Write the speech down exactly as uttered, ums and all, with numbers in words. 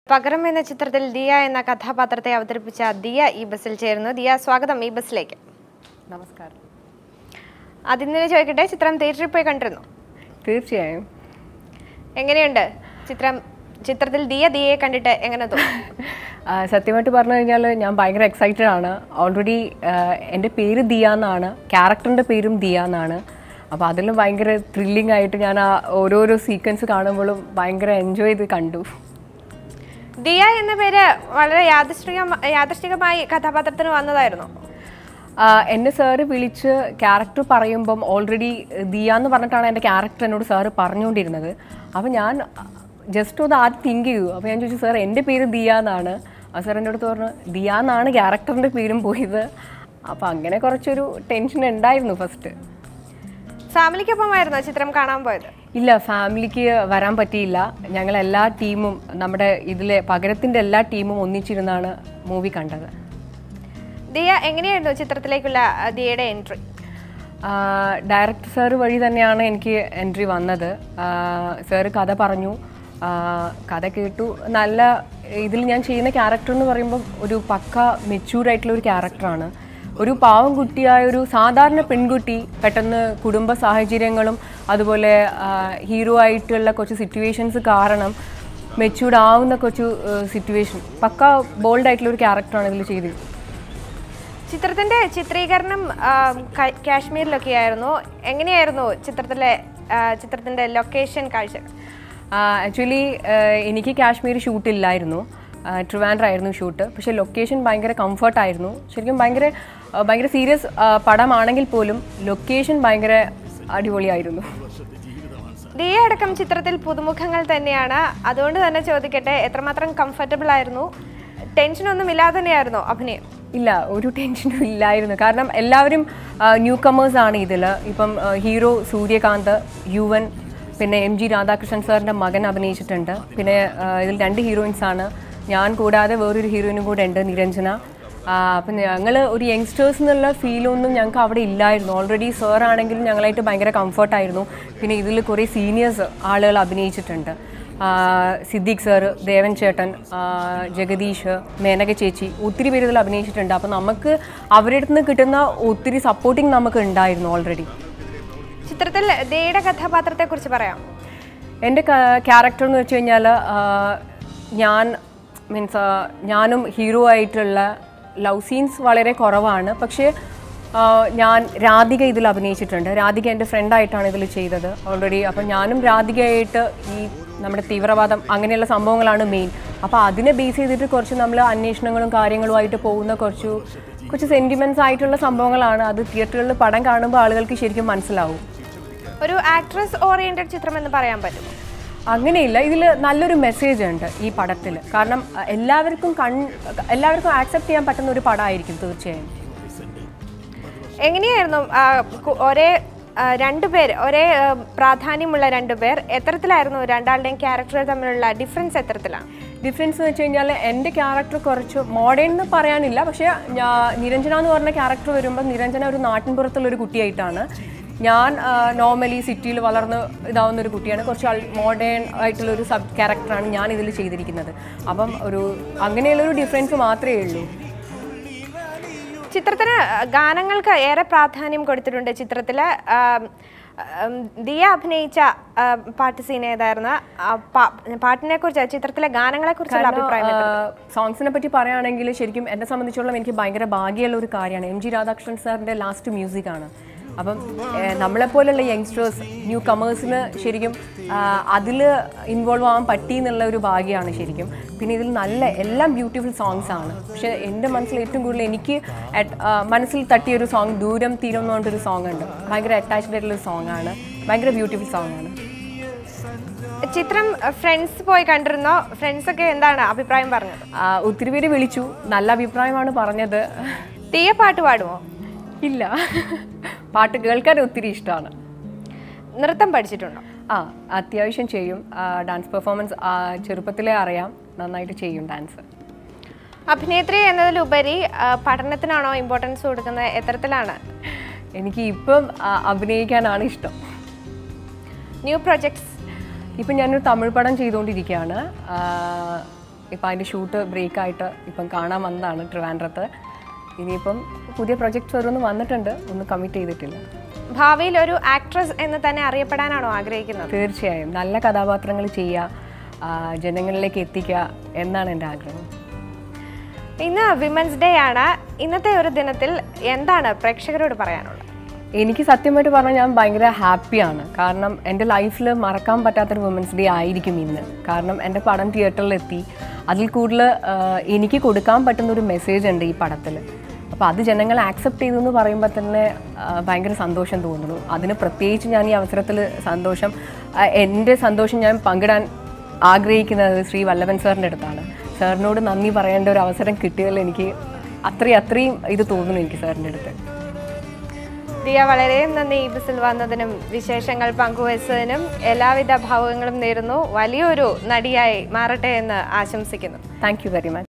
പകരം എന്ന ചിത്രത്തിൽ ദിയ എന്ന കഥാപാത്രത്തെ അവതരിപ്പിച്ച ദിയ ഈ ബസ്സിൽ ചേരുന്നു. ദിയ, സ്വാഗതം ഈ ബസ്സിലേക്ക്. നമസ്കാരം. ആദ്യം തന്നെ ചോദിക്കട്ടെ, ചിത്രം തിയേറ്ററിൽ പോയി കണ്ടിരുന്നു? തീർച്ചയായും. എങ്ങനെയുണ്ട് ചിത്രം? ചിത്രത്തിൽ ദിയ ദിയയെ കണ്ടിട്ട് എങ്ങനെ തോന്നുന്നു? സത്യമായിട്ട് പറഞ്ഞു കഴിഞ്ഞാൽ ഞാൻ ഭയങ്കര എക്സൈറ്റഡ് ആണ്. ഓൾറെഡി എൻ്റെ പേര് ദിയ എന്നാണ്, ക്യാരക്ടറിൻ്റെ പേരും ദിയ എന്നാണ്. അപ്പോൾ അതിലും ഭയങ്കര ത്രില്ലിംഗ് ആയിട്ട് ഞാൻ ആ ഓരോരോ സീക്വൻസ് കാണുമ്പോഴും ഭയങ്കര എൻജോയ് ചെയ്ത് കണ്ടു. ദിയ എന്ന പേര് വളരെ യാദൃശ്ചിക യാദൃശ്ചികമായി കഥാപാത്രത്തിന് വന്നതായിരുന്നു. എന്നെ സാറ് വിളിച്ച് ക്യാരക്ടർ പറയുമ്പം ഓൾറെഡി ദിയ എന്ന് പറഞ്ഞിട്ടാണ് എൻ്റെ ക്യാരക്ടർ എന്നോട് സാറ് പറഞ്ഞുകൊണ്ടിരുന്നത്. അപ്പോൾ ഞാൻ ജസ്റ്റ് ഒന്ന് ആദ്യം തിങ്ക് ചെയ്തു. അപ്പോൾ ഞാൻ ചോദിച്ചു, സാർ എൻ്റെ പേര് ദിയ എന്നാണ്. ആ സാർ എൻ്റെ അടുത്ത് പറഞ്ഞു ദിയ എന്നാണ് ക്യാരക്ടറിൻ്റെ പേരും പോയത്. അപ്പോൾ അങ്ങനെ കുറച്ചൊരു ടെൻഷൻ ഉണ്ടായിരുന്നു ഫസ്റ്റ്. ഫാമിലിക്കൊപ്പമായിരുന്നോ ചിത്രം കാണാൻ പോയത്? ഇല്ല, ഫാമിലിക്ക് വരാൻ പറ്റിയില്ല. ഞങ്ങളെല്ലാ ടീമും, നമ്മുടെ ഇതിലെ പകരത്തിൻ്റെ എല്ലാ ടീമും ഒന്നിച്ചിരുന്നാണ് മൂവി കണ്ടത്. ദിയ, എങ്ങനെയായിരുന്നു ചിത്രത്തിലേക്കുള്ള ദിയയുടെ എൻട്രി? ഡയറക്ടർ സാർ വഴി തന്നെയാണ് എനിക്ക് എൻട്രി വന്നത്. സാറ് കഥ പറഞ്ഞു, കഥ കേട്ടു. നല്ല ഇതിൽ ഞാൻ ചെയ്യുന്ന ക്യാരക്ടർ എന്ന് പറയുമ്പം ഒരു പക്ക മെച്യൂർഡായിട്ടുള്ള ഒരു ക്യാരക്ടറാണ്. ഒരു പാവം കുട്ടിയായ ഒരു സാധാരണ പെൺകുട്ടി പെട്ടെന്ന് കുടുംബ സാഹചര്യങ്ങളും അതുപോലെ ഹീറോ ആയിട്ടുള്ള കുറച്ച് സിറ്റുവേഷൻസ് കാരണം മെച്യൂർഡ് ആവുന്ന കുറച്ച് സിറ്റുവേഷൻ, പക്ക ബോൾഡ് ആയിട്ടുള്ള ഒരു ക്യാരക്ടറാണ് ഇതിൽ ചെയ്തത്. ചിത്രത്തിൻ്റെ ചിത്രീകരണം കാശ്മീരിലൊക്കെ ആയിരുന്നു. എങ്ങനെയായിരുന്നു ചിത്രത്തിലെ ചിത്രത്തിൻ്റെ ലൊക്കേഷൻ കാഴ്ച? ആക്ച്വലി എനിക്ക് കാശ്മീർ ഷൂട്ടില്ലായിരുന്നു, ട്രിവാൻഡ്രായിരുന്നു ഷൂട്ട്. പക്ഷേ ലൊക്കേഷൻ ഭയങ്കര കംഫർട്ടായിരുന്നു. ശരിക്കും ഭയങ്കര ഭയങ്കര സീരിയസ് പടമാണെങ്കിൽ പോലും ലൊക്കേഷൻ ഭയങ്കര അടിപൊളിയായിരുന്നു. ദിയ അടക്കം ചിത്രത്തിൽ പുതുമുഖങ്ങൾ തന്നെയാണ്. അതുകൊണ്ട് തന്നെ ചോദിക്കട്ടെ, എത്രമാത്രം കംഫർട്ടബിൾ ആയിരുന്നു? ടെൻഷനൊന്നും ഇല്ലാതെ തന്നെയായിരുന്നോ അഭിനയം? ഇല്ല, ഒരു ടെൻഷനും ഇല്ലായിരുന്നു. കാരണം എല്ലാവരും ന്യൂ കമേഴ്സ് ആണ് ഇതിൽ. ഇപ്പം ഹീറോ സൂര്യകാന്ത്, യുവൻ, പിന്നെ എം ജി രാധാകൃഷ്ണൻ സാറിൻ്റെ മകൻ അഭിനയിച്ചിട്ടുണ്ട്. പിന്നെ ഇതിൽ രണ്ട് ഹീറോയിൻസ് ആണ്, ഞാൻ കൂടാതെ വേറൊരു ഹീറോയിനും കൂടെ ഉണ്ട്, നിരഞ്ജന. അപ്പം ഞങ്ങൾ ഒരു യങ്സ്റ്റേഴ്സ് എന്നുള്ള ഫീലൊന്നും ഞങ്ങൾക്ക് അവിടെ ഇല്ലായിരുന്നു. ഓൾറെഡി സാർ ആണെങ്കിലും ഞങ്ങളായിട്ട് ഭയങ്കര കംഫർട്ടായിരുന്നു. പിന്നെ ഇതിൽ കുറേ സീനിയേഴ്സ് ആളുകൾ അഭിനയിച്ചിട്ടുണ്ട്. സിദ്ദീഖ് സാറ്, ദേവൻ ചേട്ടൻ, ജഗദീഷ്, മേനക ചേച്ചി, ഒത്തിരി പേര് ഇതിൽ അഭിനയിച്ചിട്ടുണ്ട്. അപ്പം നമുക്ക് അവരുടെ അടുത്ത് നിന്ന് കിട്ടുന്ന ഒത്തിരി സപ്പോർട്ടിങ് നമുക്ക് ഉണ്ടായിരുന്നു ഓൾറെഡി. ചിത്രത്തിൽ ദിയയുടെ കഥാപാത്രത്തെക്കുറിച്ച് പറയാം. എൻ്റെ ക്യാരക്ടർ എന്ന് വെച്ച് കഴിഞ്ഞാൽ ഞാൻ മീൻസ് ഞാനും ഹീറോ ആയിട്ടുള്ള ലവ് സീൻസ് വളരെ കുറവാണ്. പക്ഷേ ഞാൻ രാധിക ഇതിൽ അഭിനയിച്ചിട്ടുണ്ട്. രാധിക എൻ്റെ ഫ്രണ്ടായിട്ടാണ് ഇതിൽ ചെയ്തത് ഓൾറെഡി. അപ്പം ഞാനും രാധികയായിട്ട് ഈ നമ്മുടെ തീവ്രവാദം അങ്ങനെയുള്ള സംഭവങ്ങളാണ് മെയിൻ. അപ്പോൾ അതിനെ ബേസ് ചെയ്തിട്ട് കുറച്ച് നമ്മൾ അന്വേഷണങ്ങളും കാര്യങ്ങളുമായിട്ട് പോകുന്ന കുറച്ച് കുറച്ച് സെൻറ്റിമെൻറ്റ്സ് ആയിട്ടുള്ള സംഭവങ്ങളാണ്. അത് തിയേറ്ററുകളിൽ പടം കാണുമ്പോൾ ആളുകൾക്ക് ശരിക്കും മനസ്സിലാവും. ഒരു ആക്ട്രസ് ഓറിയൻറ്റഡ് ചിത്രം എന്ന് പറയാൻ പറ്റും? അങ്ങനെയില്ല, ഇതിൽ നല്ലൊരു മെസ്സേജ് ഉണ്ട് ഈ പടത്തിൽ. കാരണം എല്ലാവർക്കും കൺ എല്ലാവർക്കും ആക്സെപ്റ്റ് ചെയ്യാൻ പറ്റുന്ന ഒരു പടമായിരിക്കും തീർച്ചയായും. എങ്ങനെയായിരുന്നു ഒരേ രണ്ടുപേർ, ഒരേ പ്രാധാന്യമുള്ള രണ്ടുപേർ, എത്തരത്തിലായിരുന്നു രണ്ടാളുടെയും ക്യാരക്ടർ തമ്മിലുള്ള ഡിഫറൻസ്? എത്തരത്തിലാണ് ഡിഫറൻസ് എന്ന് വെച്ച് കഴിഞ്ഞാൽ എൻ്റെ ക്യാരക്ടർ കുറച്ച് മോഡേൺ എന്ന് പറയാനില്ല. പക്ഷേ നിരഞ്ജന എന്ന് പറഞ്ഞ ക്യാരക്ടർ വരുമ്പോൾ നിരഞ്ജന ഒരു നാട്ടിൻപുറത്തുള്ളൊരു കുട്ടിയായിട്ടാണ്, ഞാൻ നോർമലി സിറ്റിയിൽ വളർന്ന് ഇതാവുന്ന ഒരു കുട്ടിയാണ്. കുറച്ച് ആൾ മോഡേൺ ആയിട്ടുള്ളൊരു സബ് ക്യാരക്ടറാണ് ഞാൻ ഇതിൽ ചെയ്തിരിക്കുന്നത്. അപ്പം ഒരു അങ്ങനെയുള്ളൊരു ഡിഫറൻസ് മാത്രമേ ഉള്ളൂ. ചിത്രത്തിന് ഗാനങ്ങൾക്ക് ഏറെ പ്രാധാന്യം കൊടുത്തിട്ടുണ്ട്. ചിത്രത്തിൽ ദിയ അഭിനയിച്ച പാട്ട് സീൻ ഏതായിരുന്നു? പാട്ടിനെ കുറിച്ച്, ചിത്രത്തിലെ ഗാനങ്ങളെ കുറിച്ചുള്ള അഭിപ്രായം? സോങ്സിനെ പറ്റി പറയുകയാണെങ്കിൽ ശരിക്കും എന്നെ സംബന്ധിച്ചോളം എനിക്ക് ഭയങ്കര ഭാഗ്യമുള്ള ഒരു കാര്യമാണ്. എം ജി രാധാകൃഷ്ണൻ സാറിൻ്റെ ലാസ്റ്റ് മ്യൂസിക്കാണ്. അപ്പം നമ്മളെപ്പോലുള്ള യങ്സ്റ്റേഴ്സ്, ന്യൂ കമേഴ്സിന് ശരിക്കും അതിൽ ഇൻവോൾവ് ആവാൻ പറ്റി എന്നുള്ള ഒരു ഭാഗ്യമാണ് ശരിക്കും. പിന്നെ ഇതിൽ നല്ല എല്ലാം ബ്യൂട്ടിഫുൾ സോങ്സ് ആണ്. പക്ഷേ എൻ്റെ മനസ്സിൽ ഏറ്റവും കൂടുതൽ എനിക്ക് മനസ്സിൽ തട്ടിയൊരു സോങ് ദൂരം തീരം എന്ന് പറഞ്ഞിട്ടൊരു സോങ് ഉണ്ട്. ഭയങ്കര അറ്റാച്ച്ഡ് ആയിട്ടുള്ളൊരു സോങ് ആണ്, ഭയങ്കര ബ്യൂട്ടിഫുൾ സോങ് ആണ്. ചിത്രം ഫ്രണ്ട്സ് പോയി കണ്ടിരുന്നോ? ഫ്രണ്ട്സൊക്കെ എന്താണ് അഭിപ്രായം പറഞ്ഞത്? ഒത്തിരി പേര് വിളിച്ചു, നല്ല അഭിപ്രായമാണ് പറഞ്ഞത്. ദിയ പാട്ട് പാടുമോ? ഇല്ല, പാട്ട് കേൾക്കാൻ ഒത്തിരി ഇഷ്ടമാണ്. നൃത്തം പഠിച്ചിട്ടുണ്ടോ? ആ, അത്യാവശ്യം ചെയ്യും. ഡാൻസ് പെർഫോമൻസ് ചെറുപ്പത്തിലേ അറിയാം, നന്നായിട്ട് ചെയ്യും ഡാൻസ്. അഭിനേത്രി എന്നതിലുപരി പഠനത്തിനാണോ ഇമ്പോർട്ടൻസ് കൊടുക്കുന്നത്? എത്തരത്തിലാണ്? എനിക്ക് ഇപ്പം അഭിനയിക്കാനാണ് ഇഷ്ടം. New projects? ഇപ്പം ഞാനൊരു തമിഴ് പടം ചെയ്തുകൊണ്ടിരിക്കുകയാണ്. ഇപ്പം അതിൻ്റെ ഷൂട്ട് ബ്രേക്കായിട്ട് ഇപ്പം കാണാൻ വന്നതാണ് ട്രിവാൻഡ്രത്ത്. ഇനിയിപ്പം പുതിയ പ്രൊജക്ട്സ് ഓരോന്നും വന്നിട്ടുണ്ട്, ഒന്നും കമ്മിറ്റ് ചെയ്തിട്ടില്ല. ഭാവിയിൽ ഒരു ആക്ട്രസ് എന്ന് തന്നെ അറിയപ്പെടാനാണോ ആഗ്രഹിക്കുന്നത്? തീർച്ചയായും നല്ല കഥാപാത്രങ്ങൾ ചെയ്യുക, ജനങ്ങളിലേക്ക് എത്തിക്കുക എന്നാണ് എൻ്റെ ആഗ്രഹം. ഇന്ന് വിമൻസ് ഡേ ആണ്. ഇന്നത്തെ ഒരു ദിനത്തിൽ എന്താണ് പ്രേക്ഷകരോട് പറയാനുള്ളത്? എനിക്ക് സത്യമായിട്ട് പറഞ്ഞാൽ ഞാൻ ഭയങ്കര ഹാപ്പിയാണ്. കാരണം എൻ്റെ ലൈഫിൽ മറക്കാൻ പറ്റാത്തൊരു വുമൻസ് ഡേ ആയിരിക്കും ഇന്ന്. കാരണം എൻ്റെ പടം തിയേറ്ററിലെത്തി, അതിൽ കൂടുതൽ എനിക്ക് കൊടുക്കാൻ പറ്റുന്നൊരു മെസ്സേജ് ഉണ്ട് ഈ പടത്തിൽ. അപ്പോൾ അത് ജനങ്ങൾ ആക്സെപ്റ്റ് ചെയ്തു എന്ന് പറയുമ്പോൾ തന്നെ ഭയങ്കര സന്തോഷം തോന്നുന്നു. അതിന് പ്രത്യേകിച്ച് ഞാൻ ഈ അവസരത്തിൽ സന്തോഷം എൻ്റെ സന്തോഷം ഞാൻ പങ്കിടാൻ ആഗ്രഹിക്കുന്നത് ശ്രീ വല്ലഭൻ സാറിൻ്റെ അടുത്താണ്. സാറിനോട് നന്ദി പറയേണ്ട ഒരു അവസരം കിട്ടിയതിൽ എനിക്ക് അത്രയും അത്രയും ഇത് തോന്നുന്നു എനിക്ക് സാറിൻ്റെ അടുത്ത്. ദിയ, വളരെ നന്ദി ഈ ബസ്സിൽ വന്നതിനും വിശേഷങ്ങൾ പങ്കുവച്ചതിനും. എല്ലാവിധ ഭാവുകങ്ങളും നേരുന്നു. വലിയൊരു നടിയായി മാറട്ടെ എന്ന് ആശംസിക്കുന്നു. Thank you very much.